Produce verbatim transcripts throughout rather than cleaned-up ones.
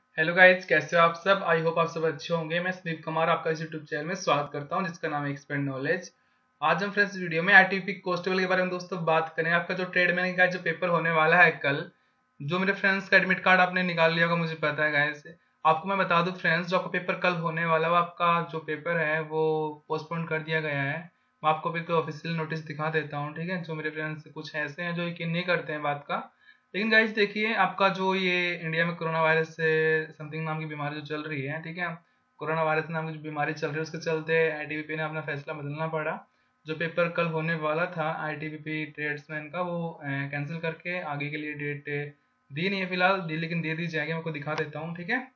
Hello guys, कैसे हो आप सब। आई होप आप सब अच्छे होंगे। मैं संदीप कुमार आपका इस यूट्यूब चैनल में स्वागत करता हूं जिसका नाम है एक्सपेंड नॉलेज। आज हम फ्रेंड्स वीडियो में आईटीपी कॉन्स्टेबल के बारे में दोस्तों बात करें। आपका जो ट्रेडमैन का जो पेपर होने वाला है कल, जो मेरे फ्रेंड्स का एडमिट कार्ड आपने निकाल लिया होगा मुझे पता है गाइस। आपको मैं बता दूं फ्रेंड्स, जो आपका पेपर कल होने वाला है आपका जो पेपर है वो पोस्टपोन कर दिया गया है। मैं आपको भी कोई ऑफिशियल नोटिस दिखा देता हूँ, ठीक है। जो मेरे फ्रेंड्स कुछ ऐसे हैं जो यकीन नहीं करते हैं बात का। लेकिन गाइज देखिए, आपका जो ये इंडिया में कोरोना वायरस से समथिंग नाम की बीमारी जो चल रही है, ठीक है। कोरोना वायरस नाम की जो बीमारी चल रही है उसके चलते आईटीबीपी ने अपना फैसला बदलना पड़ा। जो पेपर कल होने वाला था आईटीबीपी ट्रेड्समैन का, वो कैंसिल करके आगे के लिए डेट दी नहीं है फिलहाल, दी लेकिन दे दी जाएगी। मैं आपको दिखा देता हूँ, ठीक है।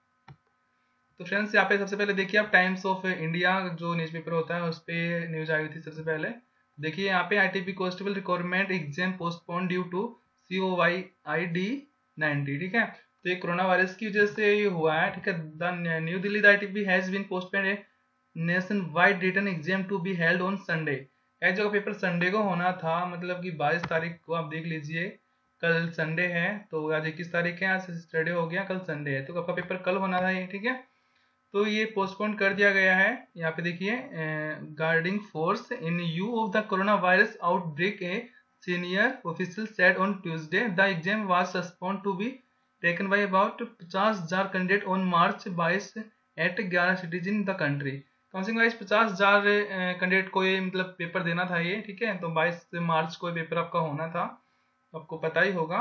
तो फ्रेंड्स यहाँ पे सबसे पहले देखिए आप, टाइम्स ऑफ इंडिया जो न्यूज पेपर होता है उस पर न्यूज आई हुई थी सबसे पहले। देखिए यहाँ पे ITP constable requirement exam postpone due to C O Y I D ninety, ठीक है। तो ये कोरोना वायरस की वजह से ये हुआ है, ठीक है। The new Delhi the ITP has been postponed a nationwide written exam to be held on Sunday. जो पेपर संडे को होना था, मतलब कि बाईस तारीख को, आप देख लीजिए कल संडे है तो आज इक्कीस तारीख है, आज सैटरडे हो गया, कल संडे है तो आपका पेपर कल होना था ये, ठीक है। तो ये पोस्टपोन कर दिया गया है। यहाँ पे देखिए, guarding force in view of the corona virus outbreak a senior official said on Tuesday the exam was supposed to be taken by about पचास हजार कैंडिडेट ऑन मार्च बाईस एट ग्यारह सिटीज इन द कंट्री। कम से कम guys पचास हजार candidate को ये मतलब पेपर देना था ये, ठीक है। तो बाईस मार्च को पेपर आपका होना था, आपको पता ही होगा।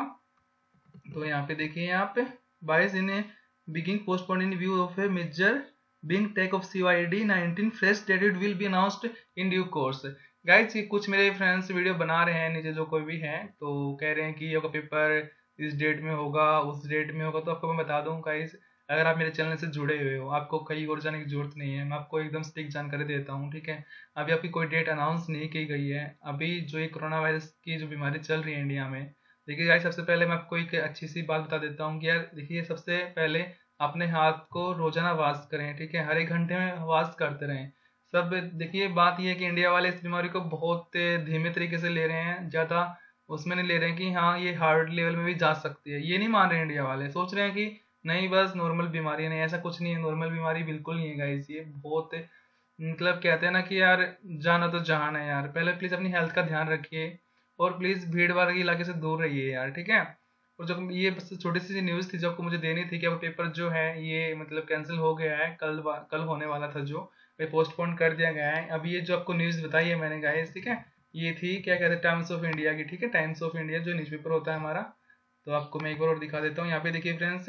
तो यहाँ पे देखिए, यहाँ पे बाईस in being postponed in view of a measure being take of C Y D nineteen fresh dated will be announced in due course। Guys कुछ मेरे फ्रेंड्स वीडियो बना रहे हैं नीचे, जो कोई भी है तो कह रहे हैं कि ये पेपर इस डेट में होगा उस डेट में होगा। तो आपको मैं बता दूं गाइस, अगर आप मेरे चैनल से जुड़े हुए हो आपको कहीं और जाने की जरूरत नहीं है। मैं आपको एकदम सटीक जानकारी देता हूँ, ठीक है। अभी आपकी कोई डेट अनाउंस नहीं की गई है। अभी जो ये कोरोना वायरस की जो बीमारी चल रही है इंडिया में, देखिए गाइस सबसे पहले मैं आपको एक अच्छी सी बात बता देता हूँ कि यार देखिए, सबसे पहले अपने हाथ को रोजाना वॉश करें, ठीक है। हर एक घंटे में वॉश करते रहें सब। देखिए बात यह है कि इंडिया वाले इस बीमारी को बहुत धीमे तरीके से ले रहे हैं, ज़्यादा उसमें नहीं ले रहे हैं कि हाँ ये हार्ड लेवल में भी जा सकती है। ये नहीं मान रहे इंडिया वाले, सोच रहे हैं कि नहीं बस नॉर्मल बीमारी है। नहीं, ऐसा कुछ नहीं है, नॉर्मल बीमारी बिल्कुल नहीं है गाइस। ये बहुत मतलब कहते हैं ना कि यार जाना तो जहान है यार। पहले प्लीज़ अपनी हेल्थ का ध्यान रखिए और प्लीज़ भीड़ भाड़ के इलाके से दूर रहिए यार, ठीक है। और जो ये बस छोटी सी न्यूज़ थी जो आपको मुझे देनी थी कि अब पेपर जो है ये मतलब कैंसिल हो गया है। कल कल होने वाला था जो ये पोस्टपोन कर दिया गया है। अब ये जो आपको न्यूज़ बताई है मैंने गाइस, ठीक है, ये थी क्या कहते हैं टाइम्स ऑफ इंडिया की, ठीक है। टाइम्स ऑफ इंडिया जो न्यूज़ पेपर होता है हमारा। तो आपको मैं एक बार और दिखा देता हूँ। यहाँ पे देखिए फ्रेंड्स,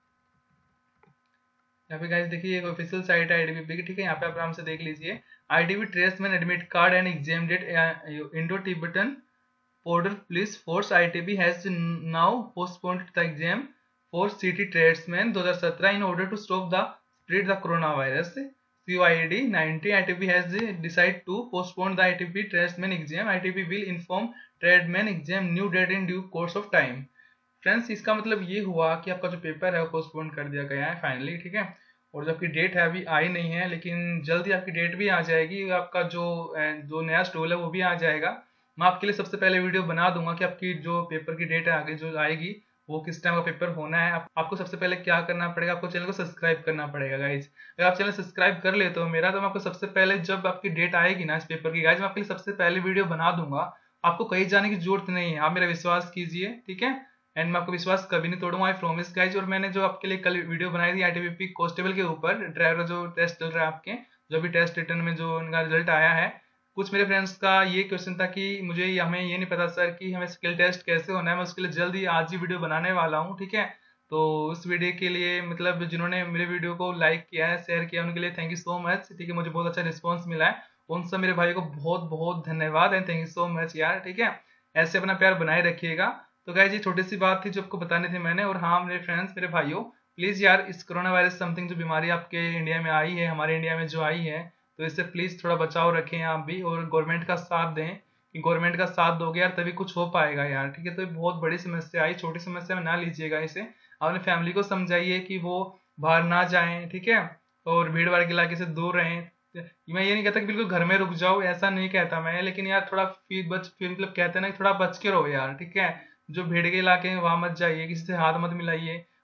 यहाँ पे गाइस देखिए एक ऑफिशियल साइट है आईटीबीपी की, ठीक है। यहाँ पे आप आराम से देख लीजिए। ITB tradesman admit card and exam date Indo Tibetan border police force I T B has now postponed the exam for city tradesmen twenty seventeen in order to stop the spread the coronavirus C O I D ninety। I T B has decided to postpone the I T B tradesman exam। I T B will inform tradesman exam new date in due course of time। Friends इसका मतलब ये हुआ कि आपका जो paper है वो postpone कर दिया गया है फाइनली, ठीक है। और जो आपकी डेट है अभी आई नहीं है, लेकिन जल्दी आपकी डेट भी आ जाएगी। आपका जो जो नया स्टॉल है वो भी आ जाएगा। मैं आपके लिए सबसे पहले वीडियो बना दूंगा कि आपकी जो पेपर की डेट आगे जो आएगी वो किस टाइम का पेपर होना है। आप, आपको सबसे पहले क्या करना पड़ेगा, आपको चैनल को सब्सक्राइब करना पड़ेगा गाइज। अगर आप चैनल सब्सक्राइब कर लेते हो मेरा, तो मैं आपको सबसे पहले जब आपकी डेट आएगी ना इस पेपर की गाइज, मैं आपके लिए सबसे पहले वीडियो बना दूंगा। आपको कहीं जाने की जरूरत नहीं है, आप मेरा विश्वास कीजिए, ठीक है। एंड मैं आपको विश्वास कभी नहीं तोड़ूंगा, आई प्रॉमिस गाइज। और मैंने जो आपके लिए कल वीडियो बनाई थी आईटीबीपी कॉन्स्टेबल के ऊपर, ड्राइवर जो टेस्ट चल रहा है आपके, जो भी टेस्ट रिटर्न में जो उनका रिजल्ट आया है, कुछ मेरे फ्रेंड्स का ये क्वेश्चन था कि मुझे हमें ये नहीं पता सर कि हमें स्किल टेस्ट कैसे होना है। मैं उसके लिए जल्दी आज ही वीडियो बनाने वाला हूँ, ठीक है। तो उस वीडियो के लिए मतलब जिन्होंने मेरे वीडियो को लाइक किया है, शेयर किया, उनके लिए थैंक यू सो मच, ठीक है। मुझे बहुत अच्छा रिस्पॉन्स मिला है, उन सब मेरे भाई को बहुत बहुत धन्यवाद and thank you so much यार, ठीक है। ऐसे अपना प्यार बनाए रखिएगा। तो गाइस ये छोटी सी बात थी जो आपको बतानी थी मैंने। और हाँ मेरे फ्रेंड्स, मेरे भाइयों, प्लीज़ यार इस कोरोना वायरस समथिंग जो बीमारी आपके इंडिया में आई है, हमारे इंडिया में जो आई है, तो इससे प्लीज़ थोड़ा बचाव रखें आप भी और गवर्नमेंट का साथ दें। कि गवर्नमेंट का साथ दोगे यार तभी कुछ हो पाएगा यार, ठीक है। तो ये बहुत बड़ी समस्या आई, छोटी समस्या में ना लीजिएगा इसे। अपने फैमिली को समझाइए कि वो बाहर ना जाएं, ठीक है। और भीड़ भाड़ के इलाके से दूर रहें। मैं ये नहीं कहता कि बिल्कुल घर में रुक जाओ, ऐसा नहीं कहता मैं, लेकिन यार थोड़ा फिर बच फिर मतलब कहते हैं ना, थोड़ा बच के रहो यार, ठीक है। जो भीड़ के इलाके हैं वहां मत जाइए, किसी से हाथ मत मिलाइए।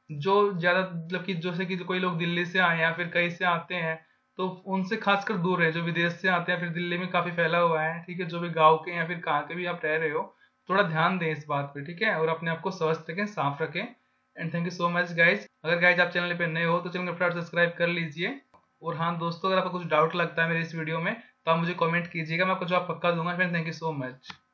जो ज़्यादा मतलब कि जैसे कि कोई लोग दिल्ली से आए या फिर कहीं से आते हैं, तो उनसे खासकर दूर रहे। जो विदेश से आते हैं, फिर दिल्ली में काफ़ी फैला हुआ है, ठीक है, जो भी गाँव के या फिर कहाँ के भी आप रह रहे हो, थोड़ा ध्यान दें इस बात पे, ठीक है, और अपने आप को स्वस्थ रखें, साफ रखें। And thank you so much guys. अगर गाइज आप चैनल पे नए हो तो चैनल को फटाफट सब्सक्राइब कर लीजिए। और हाँ दोस्तों, अगर आपको कुछ डाउट लगता है मेरे इस वीडियो में तो आप मुझे कमेंट कीजिएगा, मैं आपको जवाब पक्का दूंगा। Friend thank you so much.